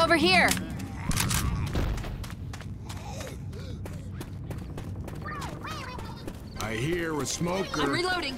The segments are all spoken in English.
over here! I hear a smoker. I'm reloading.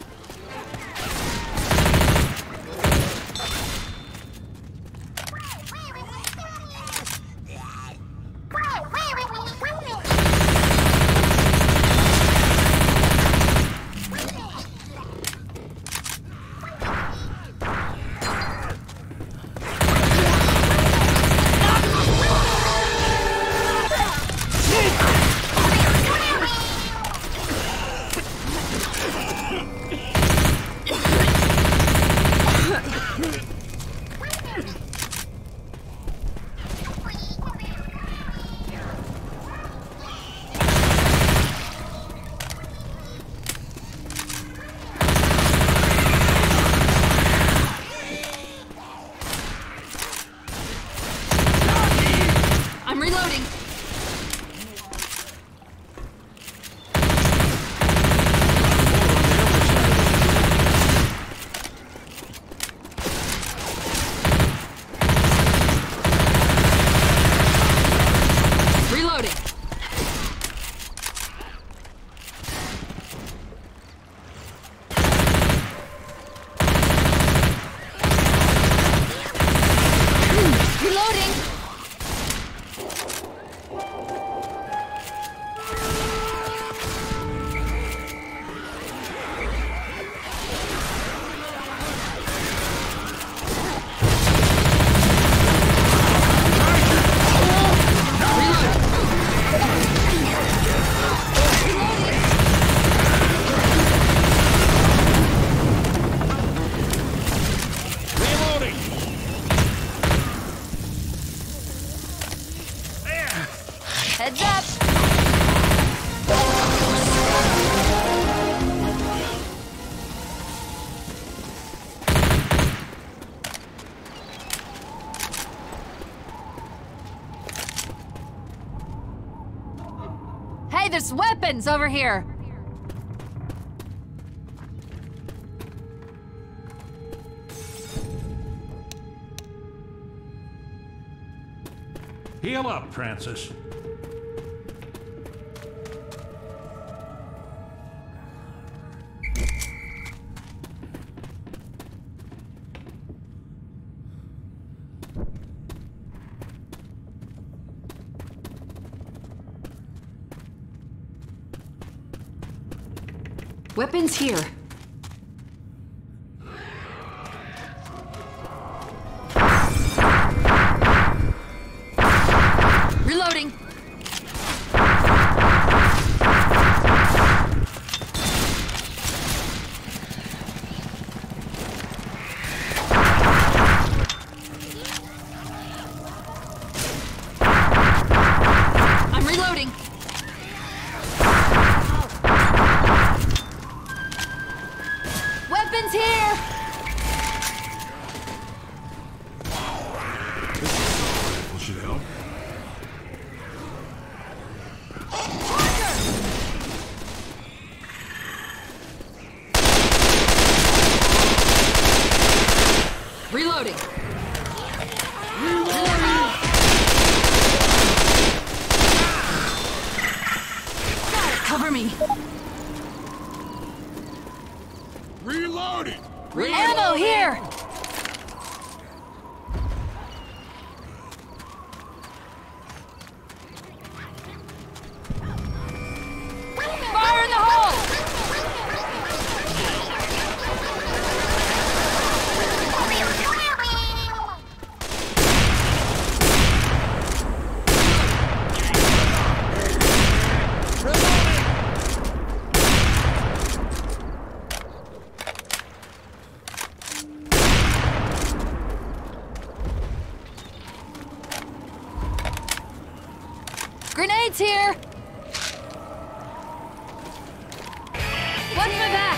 Heads up! Hey, there's weapons over here! Heal up, Francis. Weapons here. Reloading. I'm reloading. Weapons here! This should help. Reloading. Gotta cover me. Reloading! Ammo here! Fire in the hole! Grenades here! Watch my back!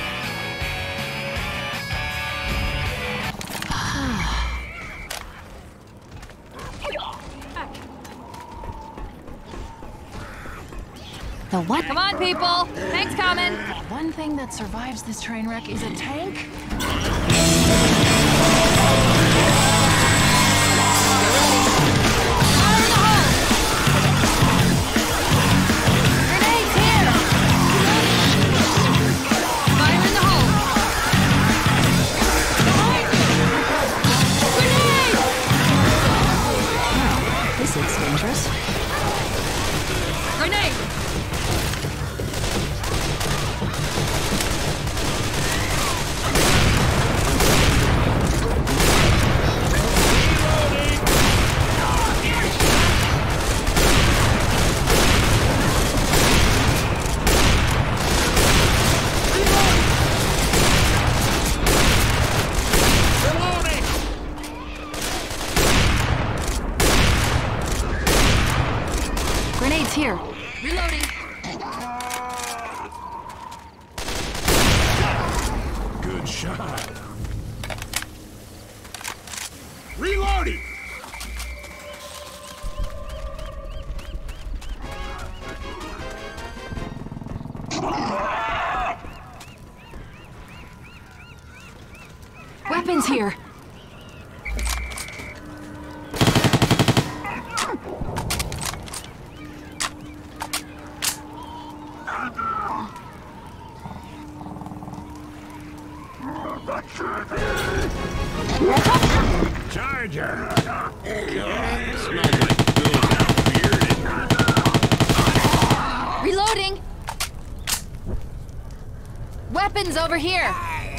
The what? Come on, people! Tank's coming! One thing that survives this train wreck is a tank? Get ready. dangerous. Grenade! Grenades here. Reloading! Good shot. Reloading! Weapons here. Charger! God, it smells like Bill's out bearded. Reloading! Weapons over here!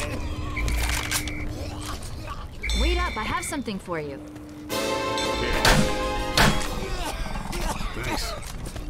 Wait up, I have something for you. Thanks.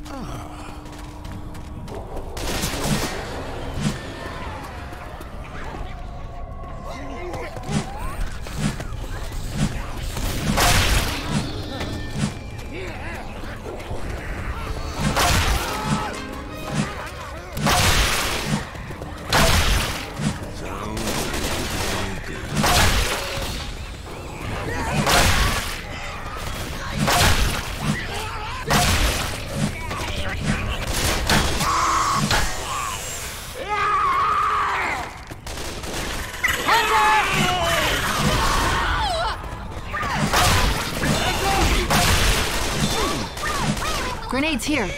Grenades here.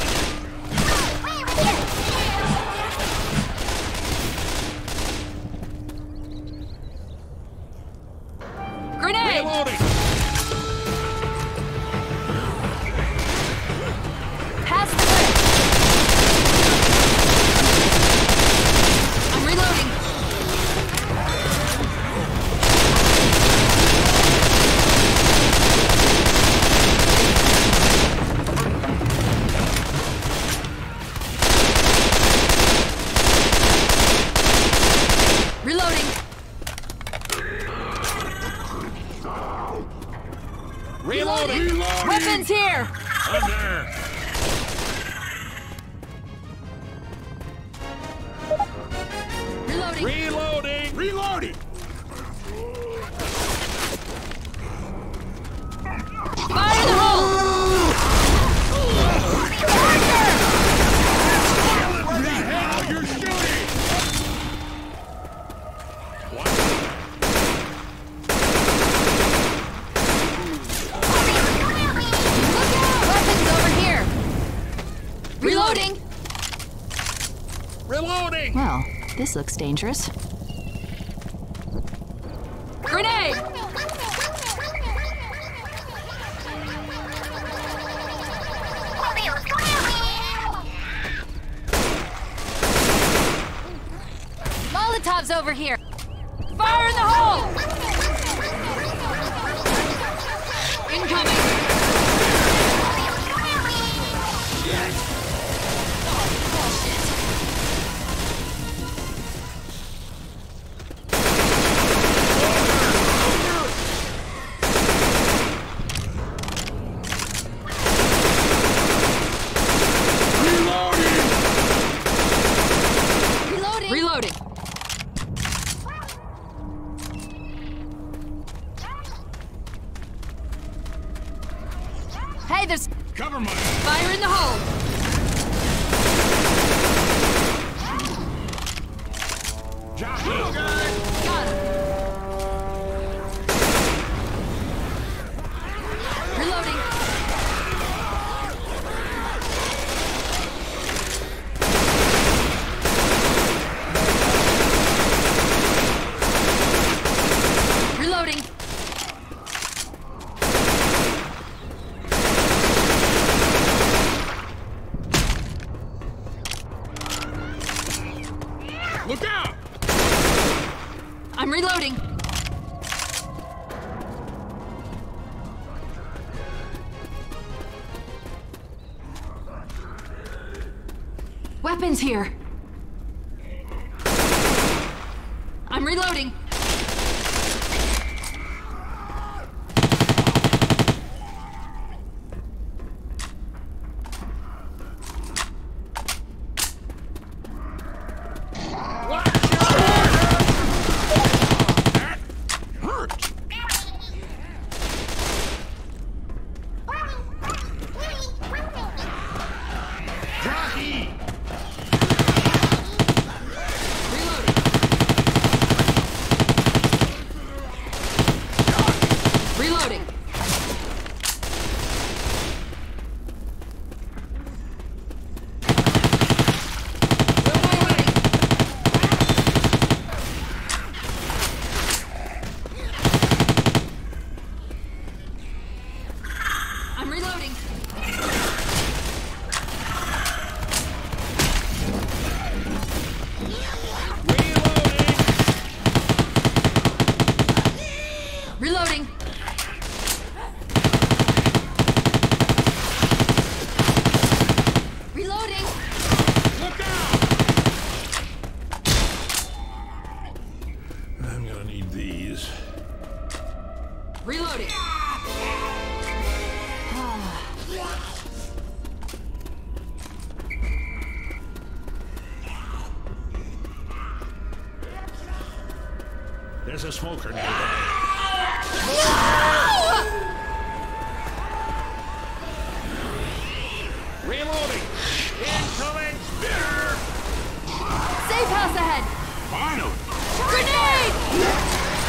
Grenade! Reloading! Pass the bridge! I'm reloading! Reloading! Reloading! Reloading! Weapons here! Under! Reloading! Reloading! Reloading! Fire in the hole! What the hell? You're shooting! Weapons over here! Reloading! Reloading! Well, this looks dangerous. Grenade! Molotov's over here! Fire in the hole! Incoming! Reloading! Reloading! Hey, there's Cover my... fire in the hole! Josh, little guy! Got him! Reloading! Reloading! I'm reloading. Weapons here. I'm reloading. Reloading. I'm reloading. Reloading. Reloading. Look out! I'm gonna need these. Reloading. There's a smoker nearby. Reloading! Incoming! Safe house ahead. Finally! Grenade!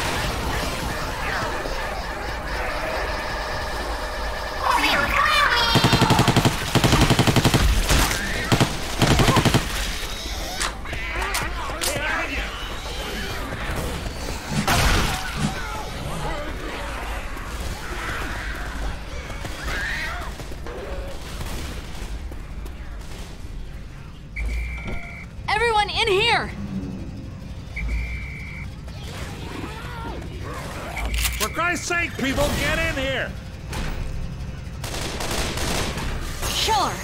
Everyone in here! For Christ's sake, people, get in here! Sure.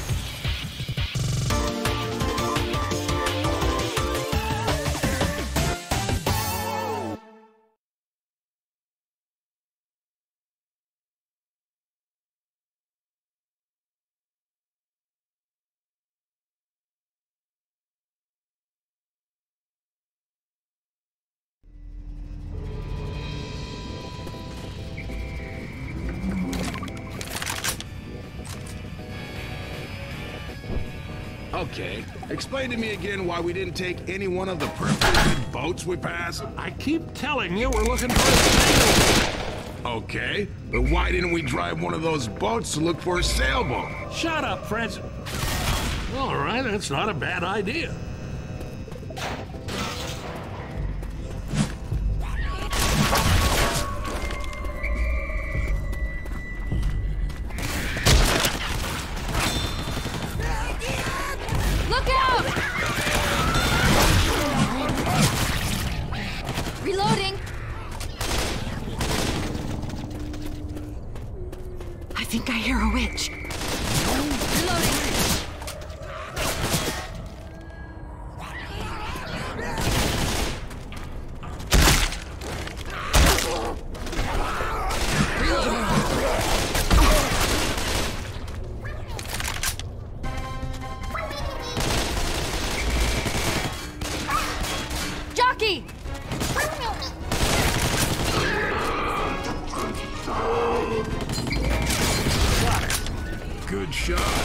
Okay, explain to me again why we didn't take any one of the perfectly good boats we passed. I keep telling you we're looking for a sailboat. Okay, but why didn't we drive one of those boats to look for a sailboat? Shut up, Francis. All right, that's not a bad idea. Look out! Reloading. I think I hear a witch. Reloading. Jockey! Good shot.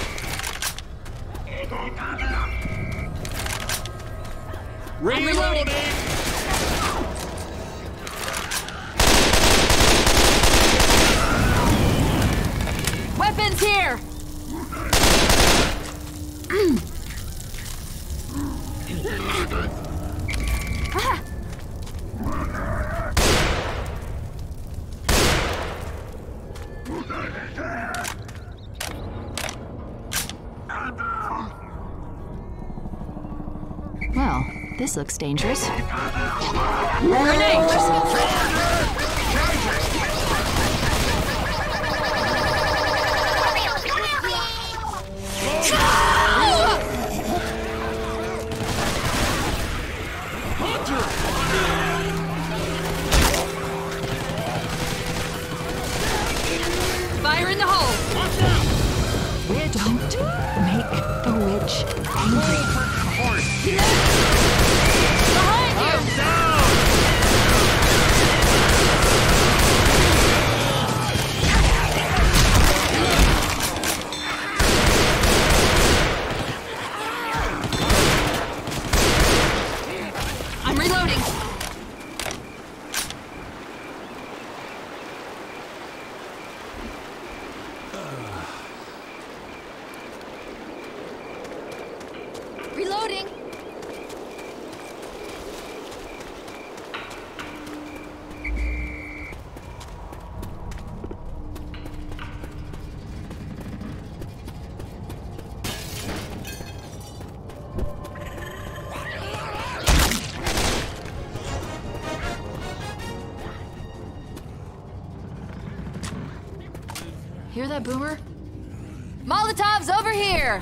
Reloading. Weapons here! Well, This looks dangerous. Grenade! Fire in the hole! Don't make the witch angry. Behind you! I'm reloading. Reloading. Hear that, Boomer? Molotovs over here!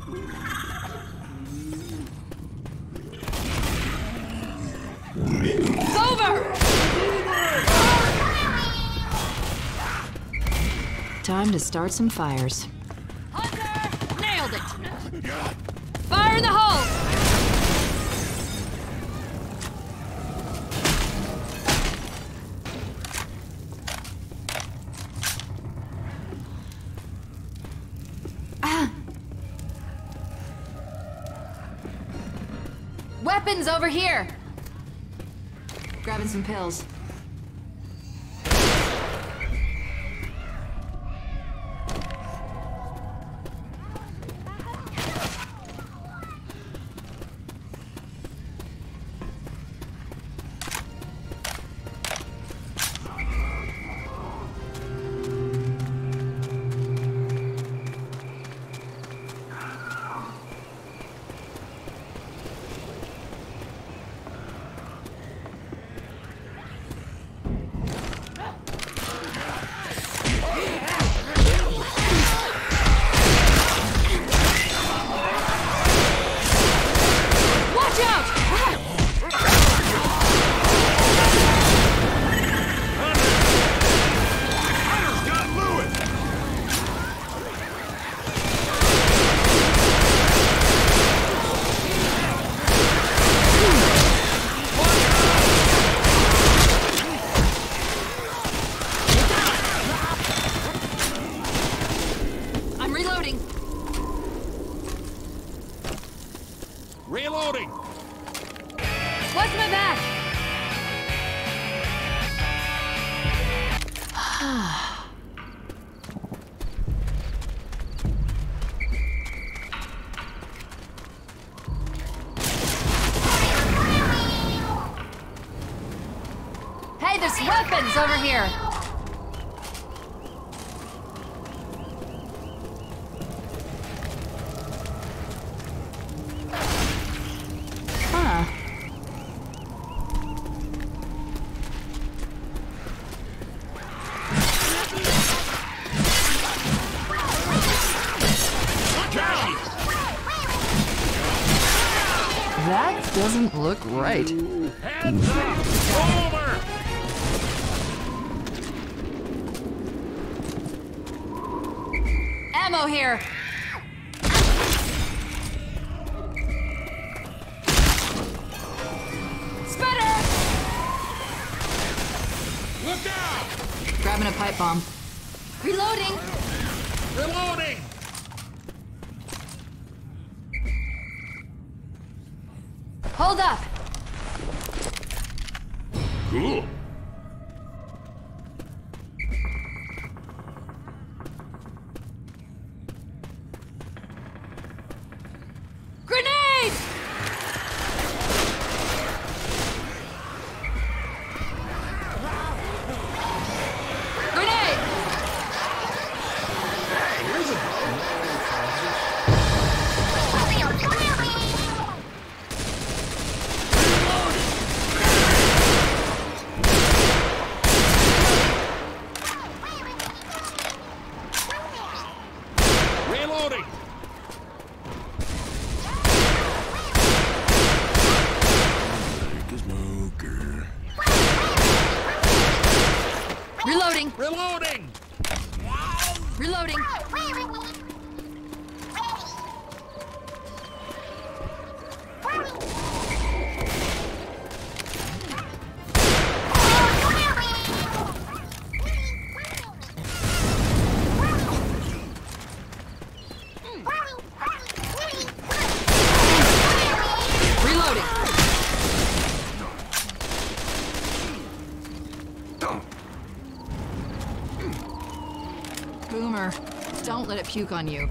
It's over! Time to start some fires. Hunter! Nailed it! Fire in the hole! Weapons over here! Grabbing some pills. Watch out! I'm reloading. Reloading! Watch my back! Hey, there's weapons over here! Huh. That doesn't look right. Heads up! Over! Ammo here! Spitter! Look out! Grabbing a pipe bomb. Reloading! Reloading! Hold up! Cool. Grenade! Grenade! Reloading! Like a smoker. Reloading. Reloading! Reloading. Reloading. Boomer, don't let it puke on you.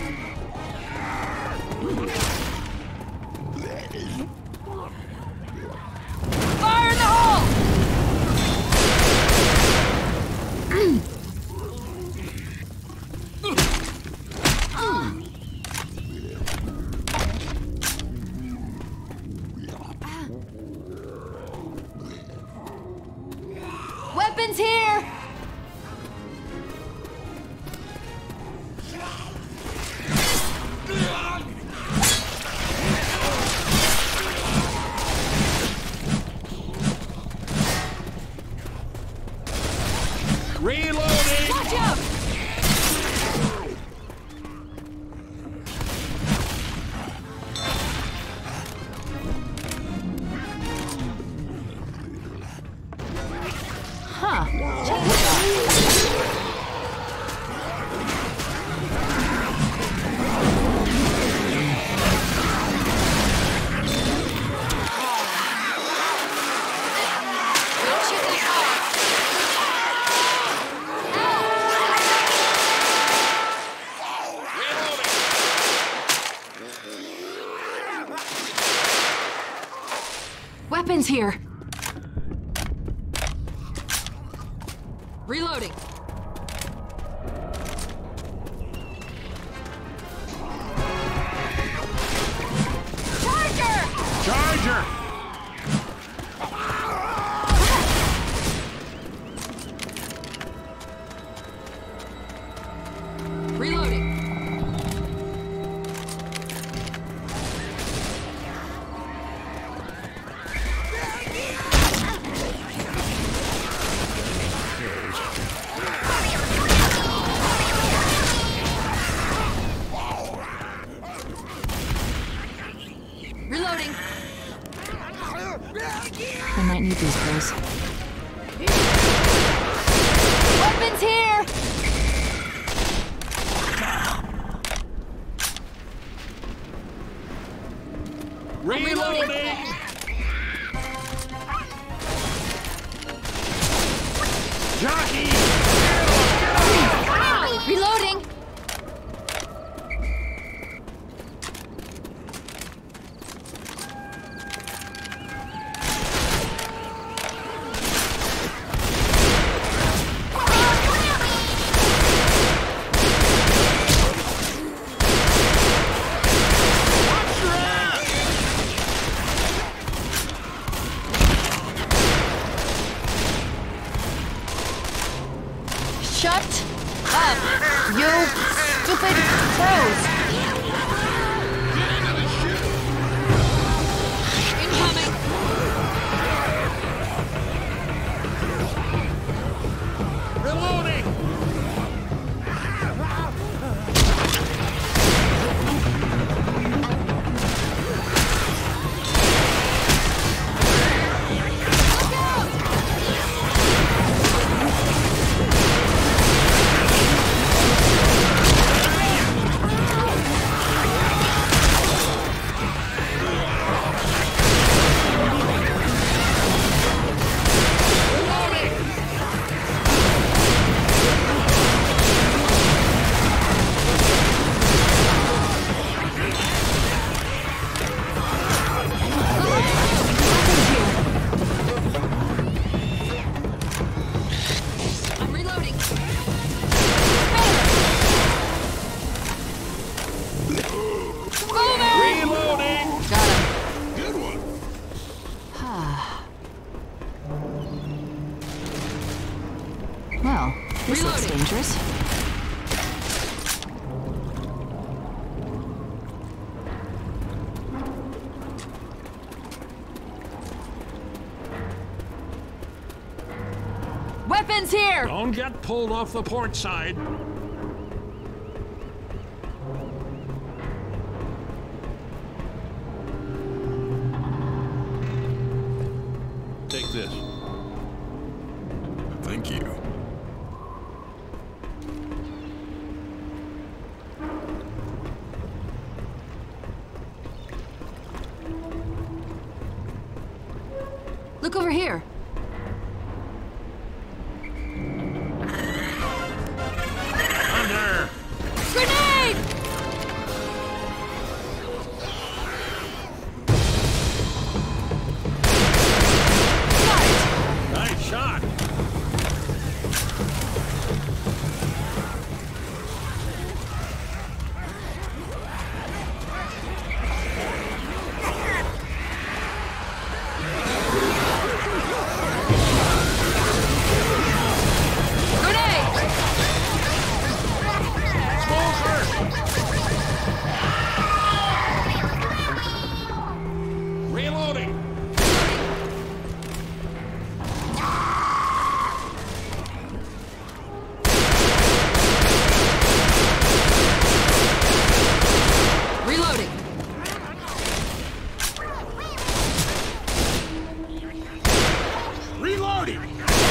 Fire in the hole! Weapons here! Reloading! Watch out! Huh. Check this out. Don't shoot that car! Weapons here. Reloading. Charger! Charger! Reloading. Reloading. I might need these pills. Weapons here! Reloading! Jockey! Reloading. Shut up, you stupid crows! Incoming! Reloading! I'm reloading. Boomer! Reloading! Got him. Good one. Well, this looks Reloading. dangerous. Weapons here! Don't get pulled off the port side. Take this. Thank you. Look over here. Under! Grenade! Nice shot! Reloading! Reloading. Reloading!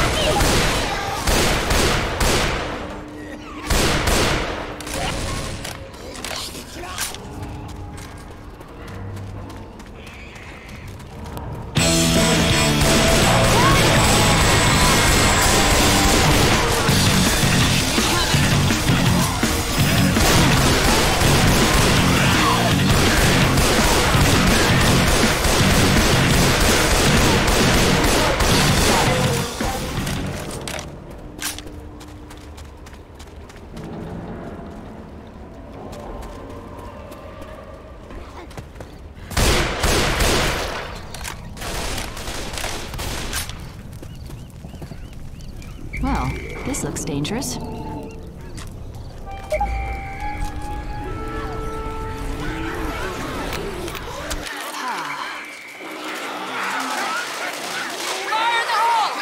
Well, this looks dangerous. Fire in the hole!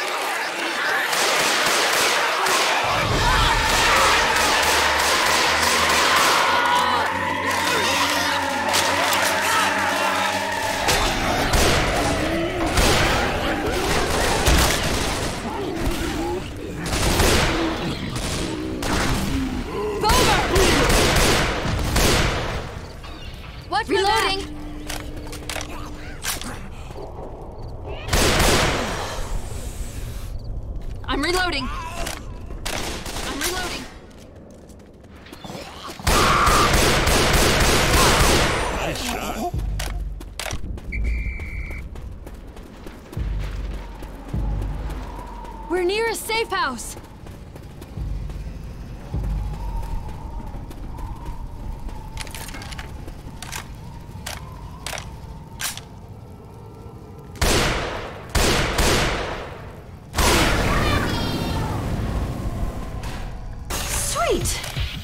Watch reloading! I'm reloading. I'm reloading. Nice shot. We're near a safe house! Sweet!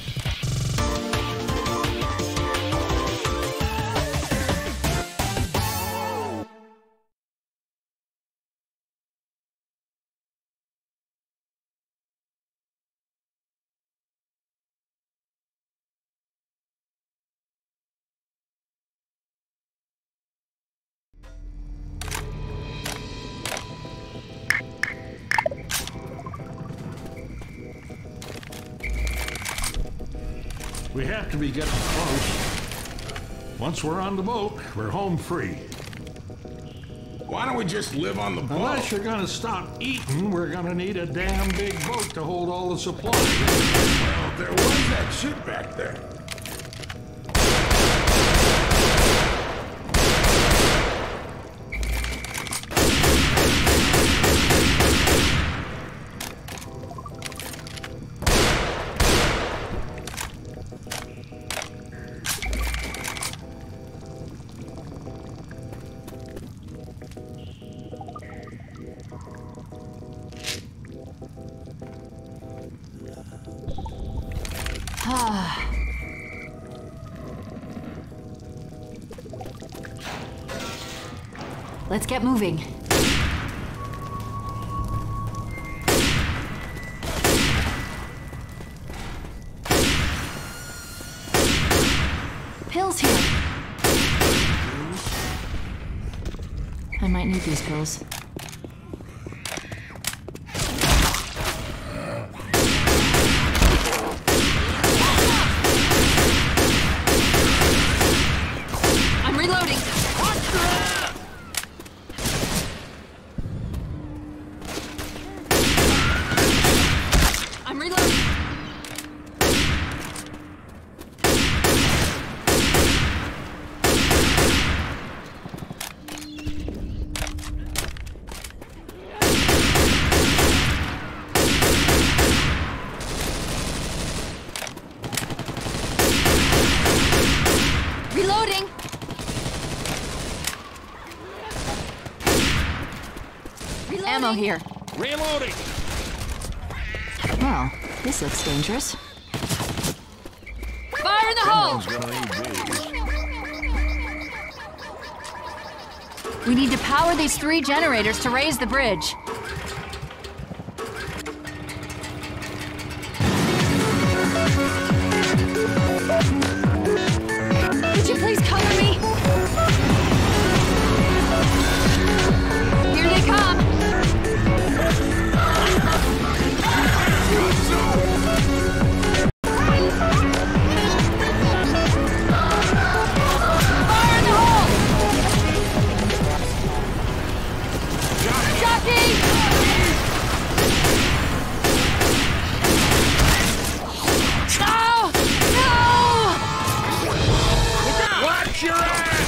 We have to be getting close. Once we're on the boat, we're home free. Why don't we just live on the boat? Unless you're gonna stop eating, we're gonna need a damn big boat to hold all the supplies. Well, there was that ship back there. Let's get moving. pills here. I might need these pills. I'm reloading. I'm reloading. Reloading! Reloading! Ammo here. Reloading! Well, this looks dangerous. Fire in the hole! We need to power these 3 generators to raise the bridge. Could you please cover me? Here they come! Fire in the hole! Jockey! No! No! Watch your ass!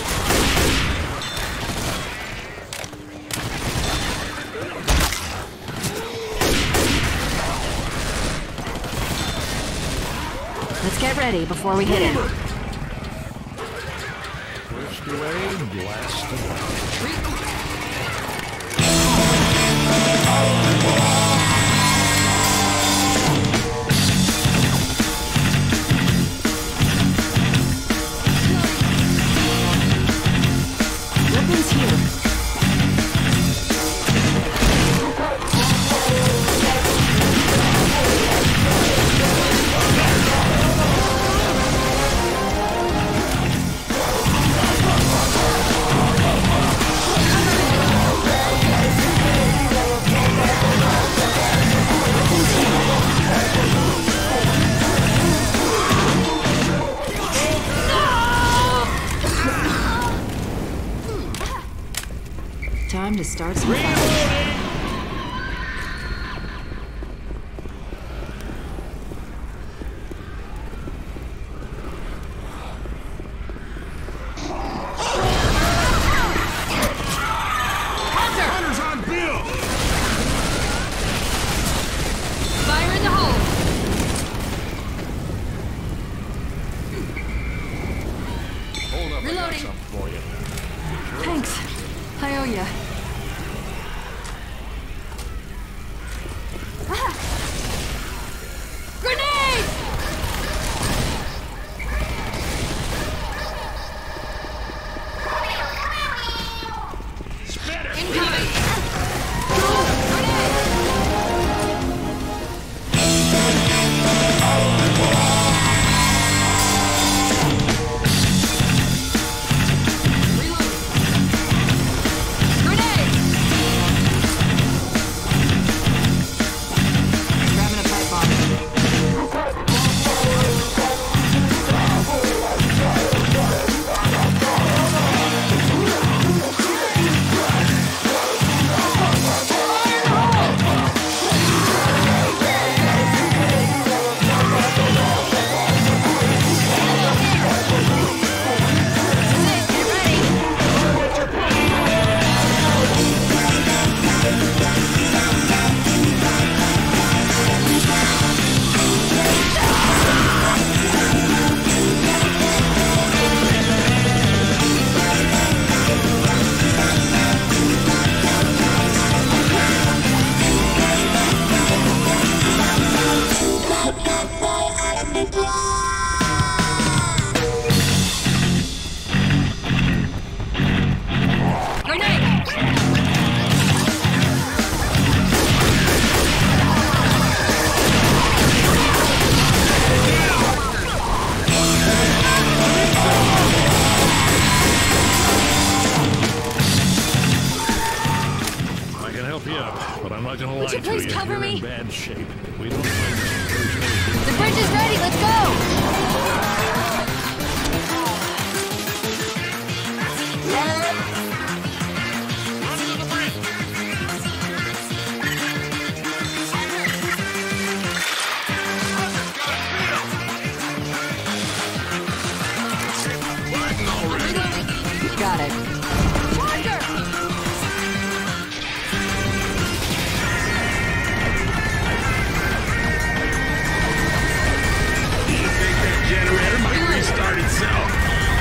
Let's get ready before we hit him. Twist away, blast away. Weapons here. Time to start some fire. Hunter's on Bill! Fire in the hole! Hold up, I got Reloading. something for you. Thanks. I owe ya. Grenade! Spit it! Incoming! Grenade! good shape. We don't find this version. The bridge is ready. Let's go. Got it. You think that generator might restart itself?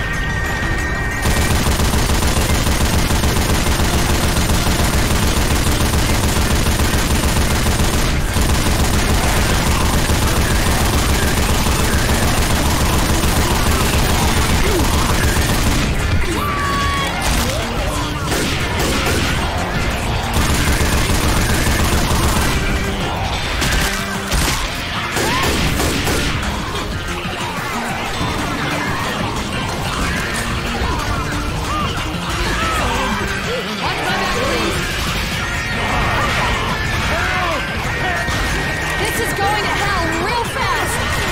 This is going to hell real fast.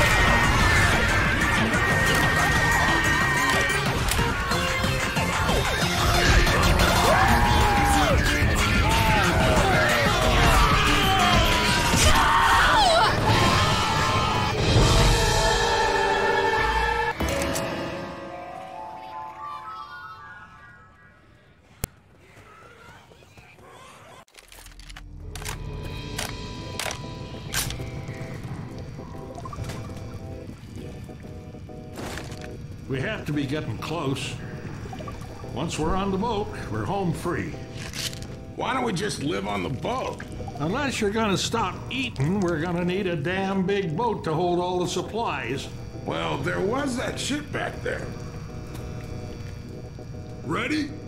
We have to be getting close. Once we're on the boat, we're home free. Why don't we just live on the boat? Unless you're gonna stop eating, we're gonna need a damn big boat to hold all the supplies. Well, there was that ship back there. Ready?